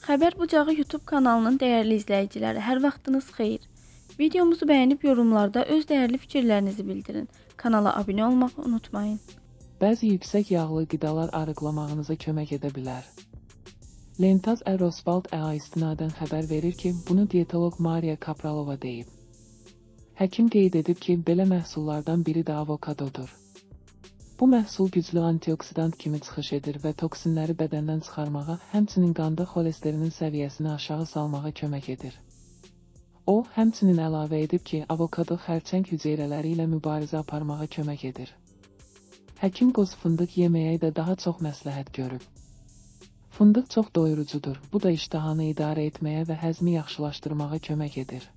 Xəbər Bucağı YouTube kanalının dəyərli izləyiciləri, hər vaxtınız xeyir. Videomuzu bəyənib yorumlarda öz dəyərli fikirlərinizi bildirin. Kanala abunə olmağı unutmayın. Bəzi yüksək yağlı qidalar arıqlamağınıza kömək edə bilər. Lentaz Roswald istinadən xəbər verir ki, bunu diyetolog Maria Kapralova deyib. Həkim qeyd edib ki, belə məhsullardan biri də avokadodur. Bu məhsul güclü antioksidant kimi çıxış edir və toksinləri bədəndən çıxarmağa, həmçinin qanda xolesterinin səviyyəsini aşağı salmağa kömək edir. O, həmçinin əlavə edib ki, avokado xərçəng hüceyrələri ilə mübarizə aparmağa kömək edir. Həkim qoz fındıq yeməyi də daha çox məsləhət görüb. Fındıq çox doyurucudur, bu da iştahanı idarə etməyə və həzmi yaxşılaşdırmağa kömək edir.